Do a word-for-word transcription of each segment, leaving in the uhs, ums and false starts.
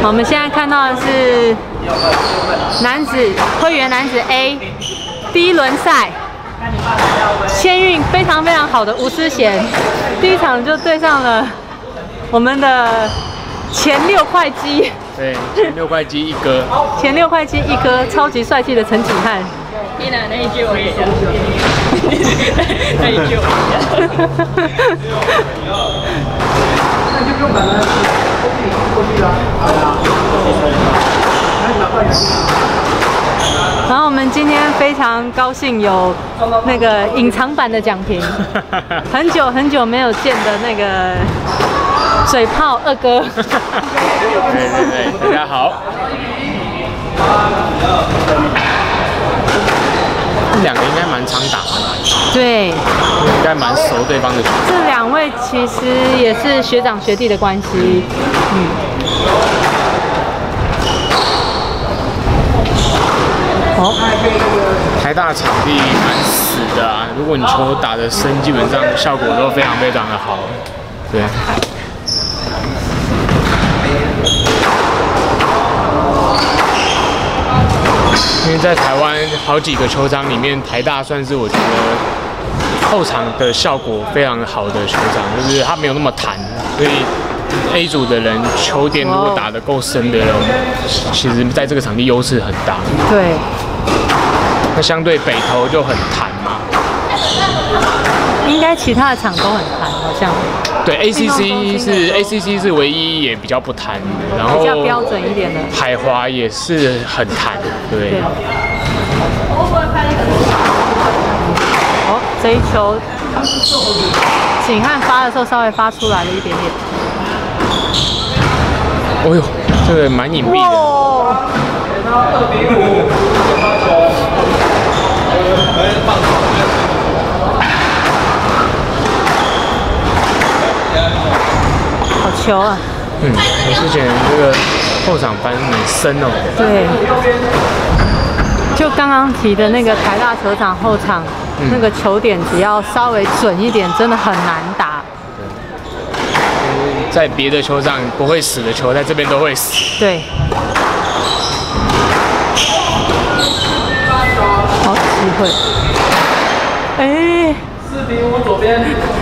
我们现在看到的是男子会员男子 A 第一轮赛，签运非常非常好的吴思贤，第一场就对上了我们的前六块肌。 对，前六块肌一哥， 前六块肌一哥，超级帅气的陈景汉。 你奶那一句我也想，那一句我也想。 那你就不用买了，过去过去了。 然后我们今天非常高兴有那个隐藏版的奖评，很久很久没有见的那个水炮二哥。 对对对，大家好。这两个应该蛮常打的， 对， 应该蛮熟对方的球。 这两位其实也是学长学弟的关系，嗯。哦， 台大场地蛮死的啊，如果你球打得深，基本上效果都非常非常的好。对。因为在台湾好几个球场里面，台大算是我觉得后场的效果非常好的球场，就是它没有那么弹，所以 A 组的人球点如果打得够深的人，其实在这个场地优势很大。 对。 那相对北投就很弹嘛。 应该其他的场都很弹，好像。 对 ，A C C 是 A C C 是唯一也比较不弹，然后比较标准一点的。 海华也是很弹，对。对哦，这一球，景汉发的时候稍微发出来了一点点。 哦呦，这个蛮隐蔽的。好球啊！ 嗯，我之前这个后场翻很深哦。 对。就刚刚提的那个台大球场后场，嗯、那个球点只要稍微准一点，真的很难打。 对。在别的球场不会死的球，在这边都会死。 对。好机会。哎。 四比五左边。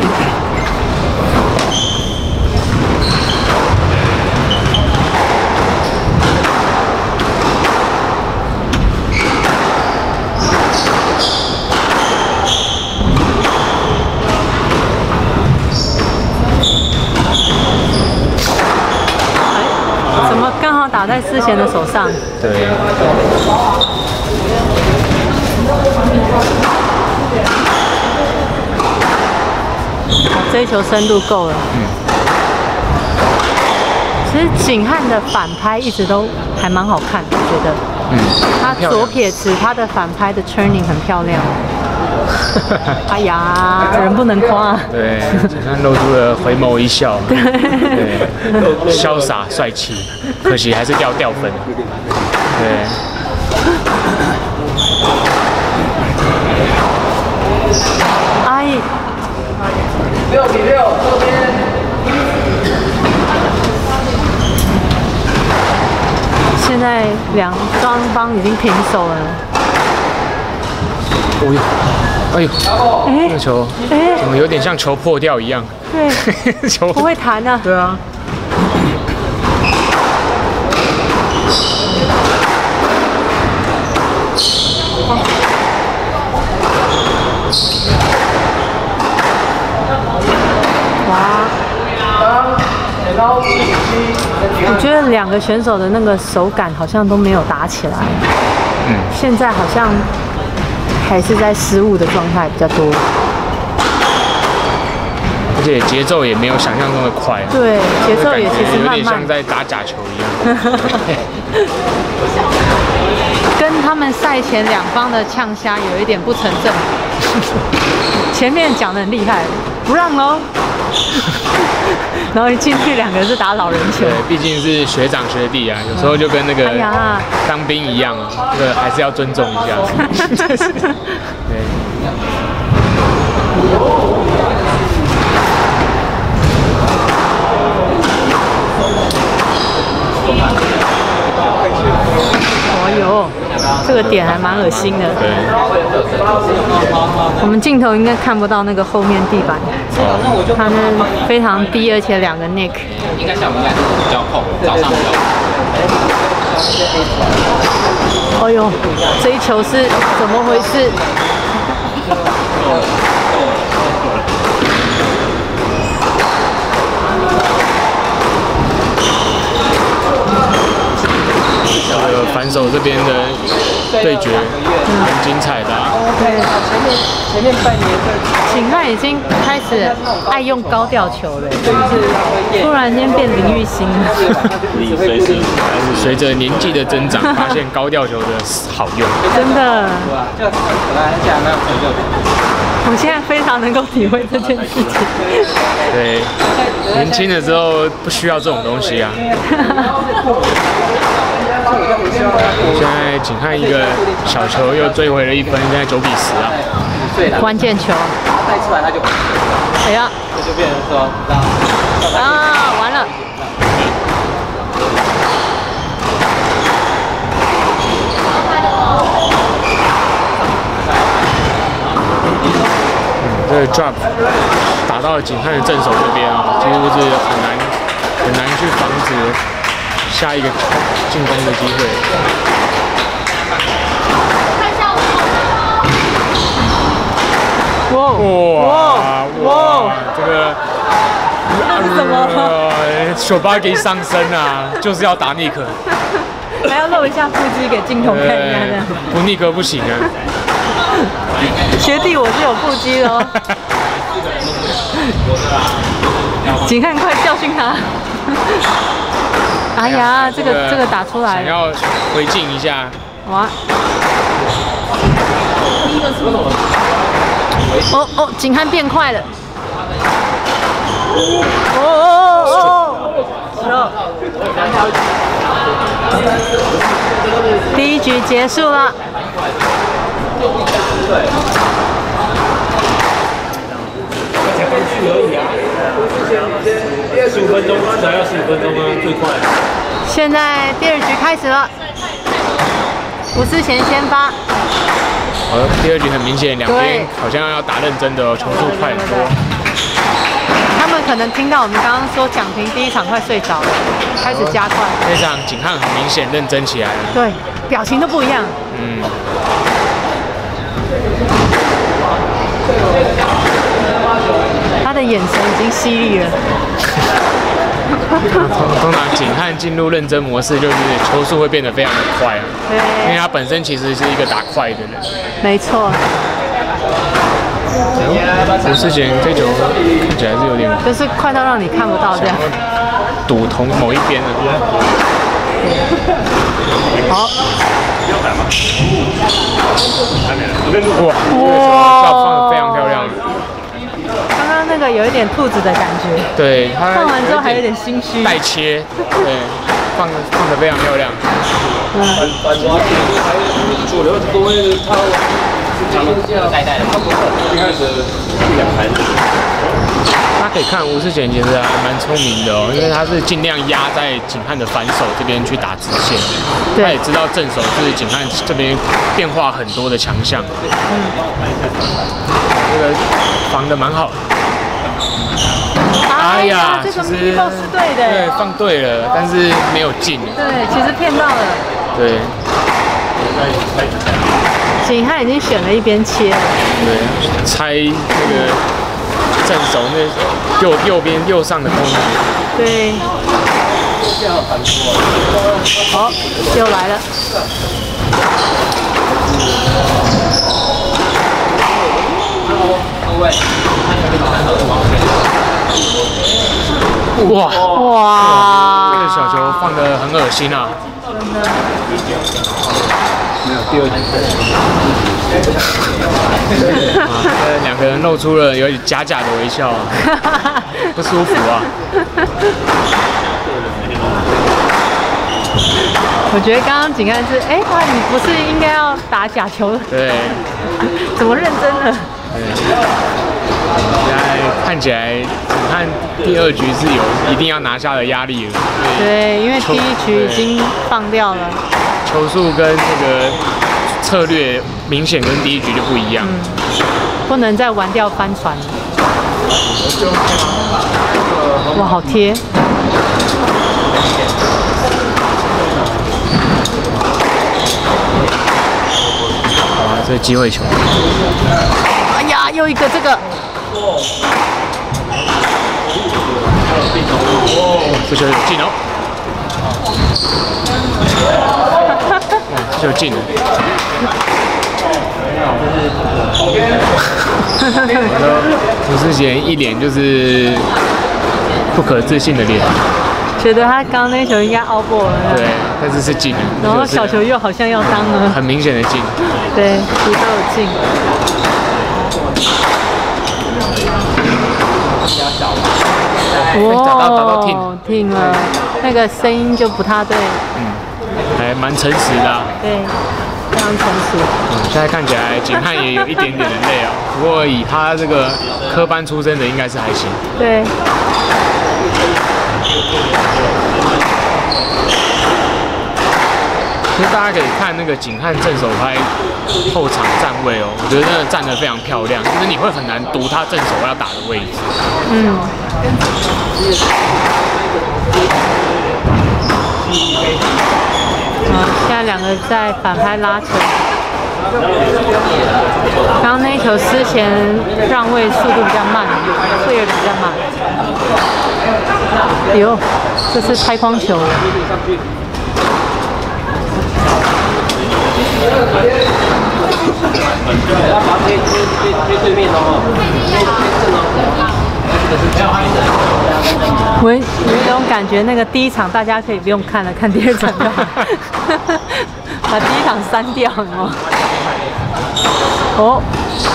怎么刚好打在思贤的手上？ 对。 这一球深度够了。嗯。其实景汉的反拍一直都还蛮好看的，我觉得。嗯。他左撇子，他的反拍的 turning 很漂亮。哎呀，人不能夸。 对，景汉露出了回眸一笑。对。潇洒帅气，可惜还是掉掉分。对。 哎。 六比六，这边。 现在两双方已经平手了。 哦呦，哎呦，哎，这个球怎么有点像球破掉一样？ 对，球不会弹啊。 对啊。 我觉得两个选手的那个手感好像都没有打起来。嗯。现在好像还是在失误的状态比较多。 而且节奏也没有想象中的快。 对，节奏也其实慢慢。 有点像在打假球一样。 跟他们赛前两方的呛虾有一点不成正比。前面讲得很厉害，不让喽。然后一进去，两个是打老人球。 对，毕竟是学长学弟啊，有时候就跟那个当兵一样啊，这个还是要尊重一下。对。 点还蛮恶心的。 对， 我们镜头应该看不到那个后面地板，它呢非常低，而且两个 neck。 应该下午应该是比较空，早上比较空。 哎呦，这一球是怎么回事？ 这个反手这边的对决很精彩的、啊。 对， 前面前面半年的景汉已经开始爱用高吊球了，突然间变林玉兴了。 你随时随着年纪的增长，发现高吊球的好用。 真的， 就可能下那成就感。 我现在非常能够体会这件事情。 对，年轻的时候不需要这种东西啊。现在仅看一个小球又追回了一分，现在九比十啊。 关键球。 带出来他就， 哎呀， 这就变成说， 啊，完了。 这个 drop 打到景汉的正手这边啊，几乎是很难很难去防止下一个进攻的机会。 哇哇哇！这个这是什么？ 手巴给上身啊，就是要打尼克， 还要露一下腹肌给镜头看一下这样。 不尼克不行啊。 学弟，我是有腹肌的哦。景汉，快教训他！哎呀，这个这个打出来了。 想要回敬一下。 哇！哦哦，景汉变快了。哦哦哦哦！第一局结束了。 才刚去而已啊！十五分钟，至少要十五分钟啊，最快。 现在第二局开始了，吴思贤先发。 呃，第二局很明显，两边好像要打认真的哦，球速快很多。 他们可能听到我们刚刚说蒋平第一场快睡着了，开始加快。 这场景汉很明显认真起来了。 对，表情都不一样。 嗯。 他的眼神已经犀利了。 通常景汉进入认真模式，就是球速会变得非常的快啊。 对。 因为他本身其实是一个打快的人。没错。 吴思贤这球看起来是有点， 就是快到让你看不到这样。 赌同某一边的。 好。 哇哇！放得非常漂亮。 刚刚那个有一点兔子的感觉。 对，他放完之后还有点心虚。 带切，对，放放得非常漂亮。 反反抓主流都会他他们带带的，他不是一开始一两盘。 大家可以看吴思贤其实还蛮聪明的哦，因为他是尽量压在景汉的反手这边去打直线，他也知道正手是景汉这边变化很多的强项，嗯，这个防得蛮好。 哎呀，这个迷爆是对的， 对，放对了，但是没有进。 对，其实骗到了。 对。 景汉已经选了一边切了。 对，猜那个正手那右右边右上的空档。 对。好，又来了。 哇哇！ 这个小球放得很恶心啊！ 真的。 没有第二局。 啊，两个人露出了有点假假的微笑啊，不舒服啊。 我觉得刚刚景汉是，哎、欸，哇，你不是应该要打假球？ 对。 怎么认真了？ 对。现在看起来，景汉第二局是有一定要拿下的压力了。 对，因为第一局已经放掉了。 球速跟这个策略明显跟第一局就不一样。 嗯，不能再玩掉帆船了。哇，好贴！ 好啊，这机会球。 哎呀，又一个这个。 这球有进哦。这球进了。吴思贤一脸就是不可置信的脸， 觉得他刚刚那球应该 out ball 了。 对，但是是进了。 然后小球又好像要当了， 很明显的进。 对，都有进。 哇，打到打到停停了，那个声音就不太对。 嗯，还蛮诚实的、啊。 对。非常成熟。 嗯，现在看起来景汉也有一点点的累啊，不过以他这个科班出身的，应该是还行。 对。 其实大家可以看那个景汉正手拍后场站位哦，我觉得真的站得非常漂亮，就是你会很难读他正手要打的位置。嗯。 好，现在两个在反拍拉扯。刚刚那一球之前让位速度比较慢，退的比较慢。哎呦，这是拍框球。我有一种感觉，那个第一场大家可以不用看了，看第二场就好，把第一场删掉哦。哦，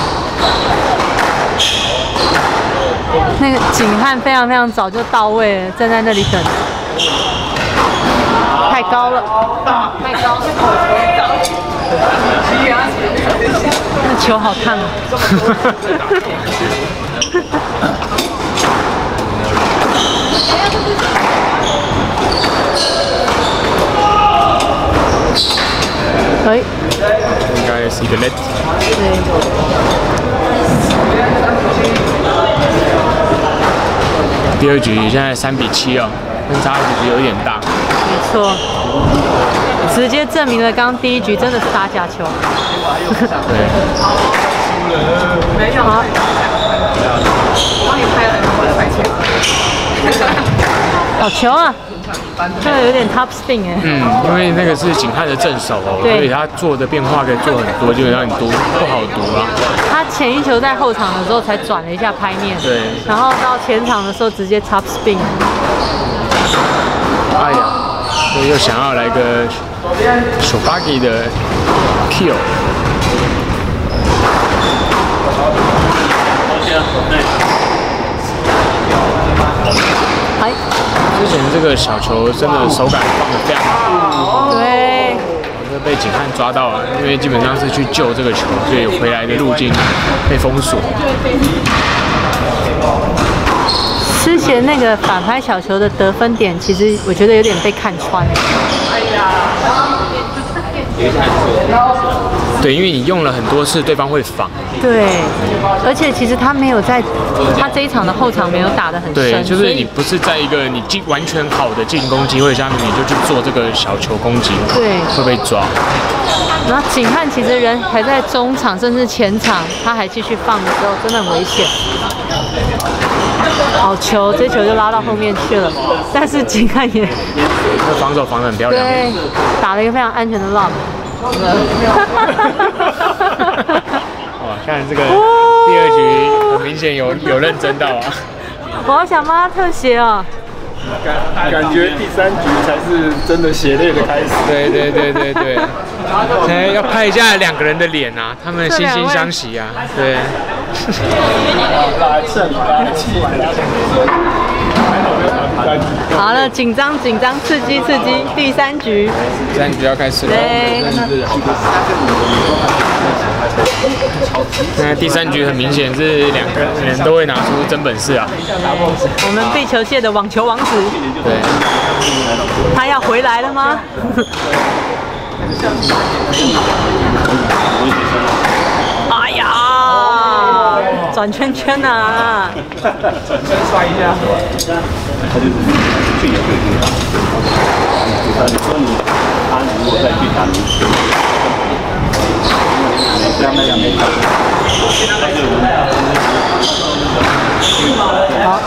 那个景汉非常非常早就到位了，站在那里等。太高了，太高了。那球好看啊！哎， 应该是一个 net。 对。 第二局现在三比七哦，分差其实有点大。 没错。直接证明了刚刚第一局真的是打假球。 对。 没有。 好。 我帮你拍了，我的拍钱。 好球啊！这个有点 top spin 哎。 嗯，因为那个是景汉的正手哦，所以他做的变化可以做很多，基本上你读不好读啊。 他前一球在后场的时候才转了一下拍面， 对。然后到前场的时候直接 top spin。 哎呀，所以又想要来个手巴给的 kill。 哎， 之前这个小球真的手感放得非常好。 对。 这被景汉抓到了，因为基本上是去救这个球，所以回来的路径被封锁。 之前那个反拍小球的得分点，其实我觉得有点被看穿。 对，因为你用了很多次，对方会防。 对，而且其实他没有在，他这一场的后场没有打得很深。 对，就是你不是在一个你进完全好的进攻机会下面，你就去做这个小球攻击， 对， 会被抓。 然后景汉其实人还在中场甚至前场，他还继续放的时候，真的很危险。好球，这球就拉到后面去了，但是景汉也， 这防守防得很漂亮， 对，打了一个非常安全的 lob。 哇，看这个第二局很明显有有认真到啊！ 我好想帮他特写哦。 感感觉第三局才是真的血泪的开始。 对对对对对，现在要拍一下两个人的脸啊，他们惺惺相惜啊，对。 拉胜拉气。 好了，紧张紧张，刺激刺激，第三局。 第三局要开始了。 对。 那第三局很明显是两个人都会拿出真本事啊。 我们壁球界的网球王子。 对。 他要回来了吗？ 哎呀，转圈圈啊！ 转圈摔一下。他就是去年就已经打。你说你他如果再去打你，这样那样没打。 好。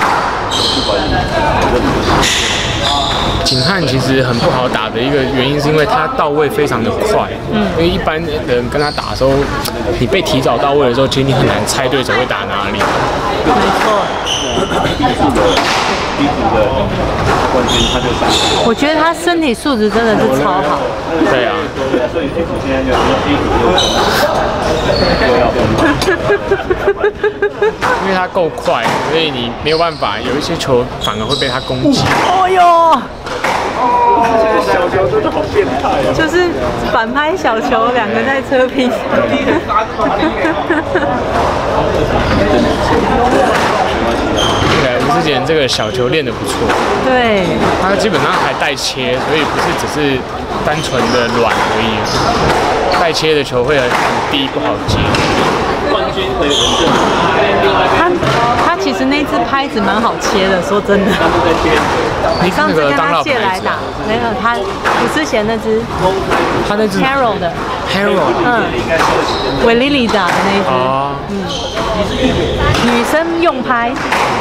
景汉其实很不好打的一个原因，是因为他到位非常的快。嗯，因为一般人跟他打的时候，你被提早到位的时候，其实你很难猜对手会打哪里。 没错。 冠军他就上。 我觉得他身体素质真的是超好。 对啊。 所以基础现在就基础又要因为他够快，所以你没有办法，有一些球反而会被他攻击。 哦哟！ 小球真的好变态啊！ 就是反拍小球，两个在车拼。 对，吴思贤这个小球练得不错。 对， 他基本上还带切，所以不是只是单纯的软而已。带切的球会很很低，不好接。 冠军可以稳正。 他他其实那支拍子蛮好切的，说真的。你上次跟他借来打，没有他吴思贤那支， 他那支 Hero 的 Hero， 嗯，韦莉莉打的那一支， 哦， 嗯，女生用拍。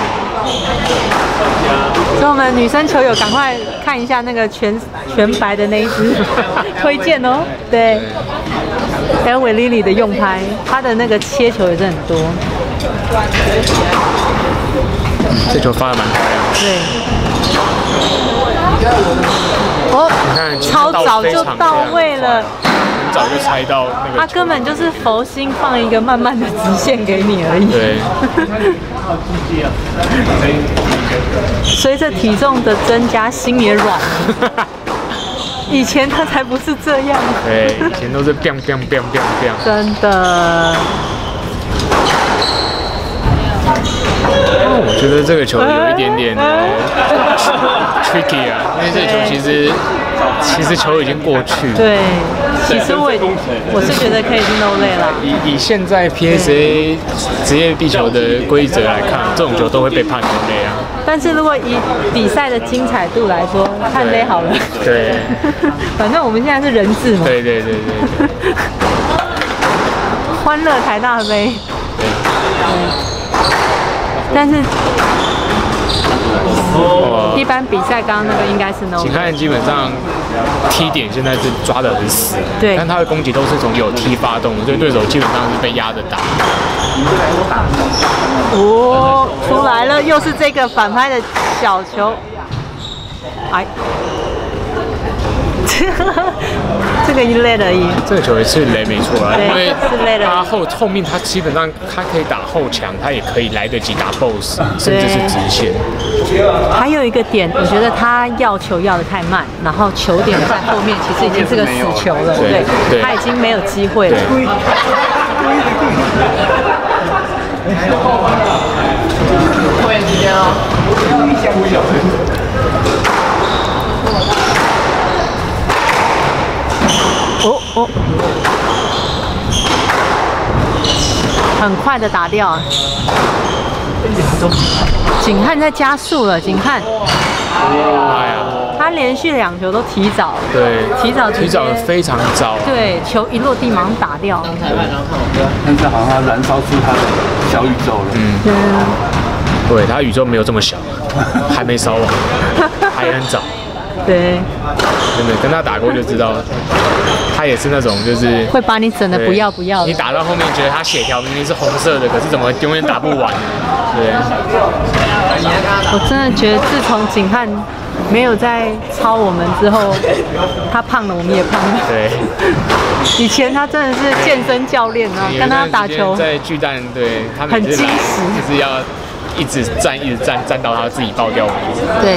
所以我们女生球友赶快看一下那个全全白的那一支，推荐哦。对，还有韦莉莉的用拍，她的那个切球也是很多。 这球发的蛮漂亮的。 对。哦， 你看， 超早就到位了。 很早就猜到那个。 他根本就是佛心放一个慢慢的直线给你而已。 对。 随着体重的增加，心也软了。以前他才不是这样。 对，以前都是 biang biang biang biang biang。 真的。 我觉得这个球有一点点 tricky 啊，因为这个球其实其实球已经过去。 对，其实我我是觉得可以是 no lay 啦。 以以现在 P S A 职业壁球的规则来看，这种球都会被判 no lay 啊。 但是如果以比赛的精彩度来说，判 lay 好了。 对。 反正我们现在是人质嘛。 对对对对对。 欢乐台大杯。 对。 但是，一般比赛刚刚那个应该是 no。 景汉基本上踢点现在是抓得很死， 对， 但他的攻击都是从有踢发动的，所以对手基本上是被压着打。 哦，出来了，又是这个反拍的小球，哎。这个一累而已。 这个球也是雷没错啦，因为是累了。 他后后面他基本上他可以打后墙，他也可以来得及打 boss， 甚至是直线。 还有一个点，我觉得他要球要得太慢，然后球点在后面，其实已经是个死球了，对， 对， 他已经没有机会了。 拖延时间哦。 哦哦，很快的打掉啊！景汉在加速了，景汉。 哎呀， 他连续两球都提早， 对， 提早提早的非常早。 对，球一落地马上打掉。 但是好像他燃烧出他的小宇宙了。 嗯，对，他宇宙没有这么小，还没烧完，还很早。 对， 真的跟他打过就知道，他也是那种就是会把你整的不要不要的。 你打到后面觉得他血条明明是红色的，可是怎么永远打不完？对。 我真的觉得自从景汉没有在超我们之后，他胖了，我们也胖了。 对。 以前他真的是健身教练啊，跟他打球在巨蛋，对他很精实， 就是要。一直站，一直站，站到他自己爆掉为止。 对，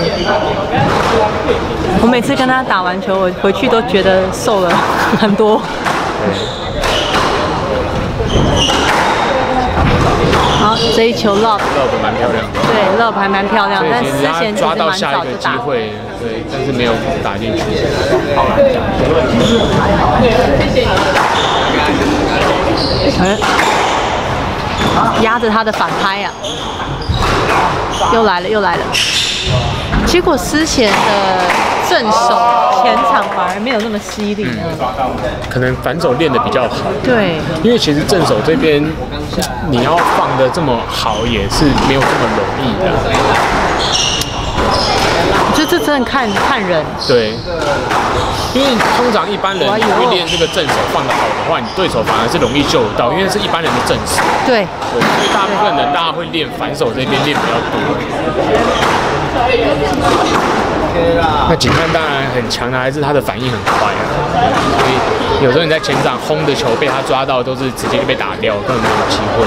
我每次跟他打完球，我回去都觉得瘦了很多。好，这一球 lob， lob 蛮漂亮的。 对 ，lob 还蛮漂亮，但之前抓到下一个机会， 对，但是没有打进去。 哎，压着他的反拍啊，又来了又来了。结果思贤的正手前场反而没有那么犀利呢。 嗯，可能反手练得比较好。 对， 因为其实正手这边你要放得这么好，也是没有这么容易的。 我觉得这真的看看人。 对，因为通常一般人你去练这个正手放得好的话，你对手反而是容易救得到，因为是一般人的正手。 对， 对，所以大部分人大家会练反手这边练比较多。那景汉当然很强的，还是他的反应很快啊。所以有时候你在前场轰的球被他抓到，都是直接被打掉，根本没有机会。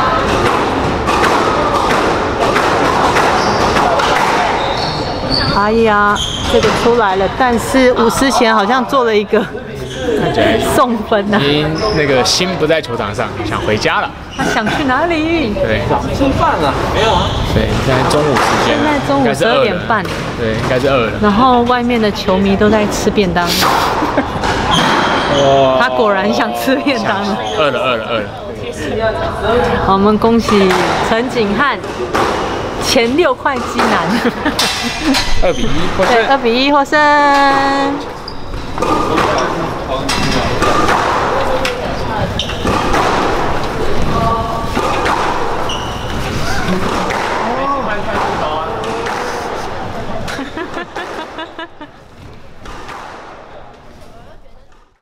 哎呀，这个出来了，但是吴思贤好像做了一个看起来送分啊， 已经那个心不在球场上，想回家了。 他想去哪里？ 对， 吃饭了没有啊？ 对，现在中午时间， 现在中午十二点半， 对，应该是饿了。 然后外面的球迷都在吃便当。 哇， 他果然想吃便当了。 饿了，饿了，饿了。 好，我们恭喜陈景汉前六块肌男。 二比一获胜。 对，二比一获胜。